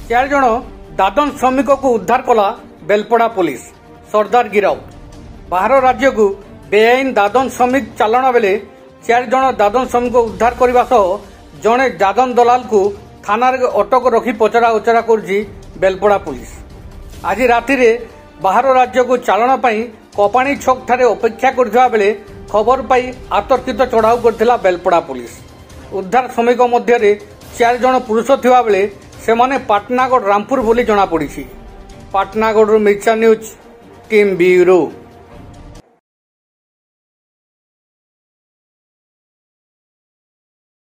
चार जण दादन श्रमिक को उद्धार कला बेलपड़ा पुलिस। सरदार गिरफ। बाहर राज्य को बेआईन दादन श्रमिक चालाण बेले 4 जण दादन श्रमिक को उद्धार करने सह जड़े दादन दलाल को थाना अटक रखी पचरा उचरा कर बेलपड़ा पुलिस। आज राति बाहर राज्य को चालाण पर कपाणी छक ठारे अपेक्षा करथिबा बेले खबर पाई आतर्कित चढ़ाऊ करथिला बेलपड़ा पुलिस। उद्धार श्रमिक मध्य 4 जण पुरुष थिबा बेले सेमाने पाटनागढ़ रामपुर बोली जना पड़ी। पाटनागढ़ मिर्चा न्यूज टीम ब्यूरो।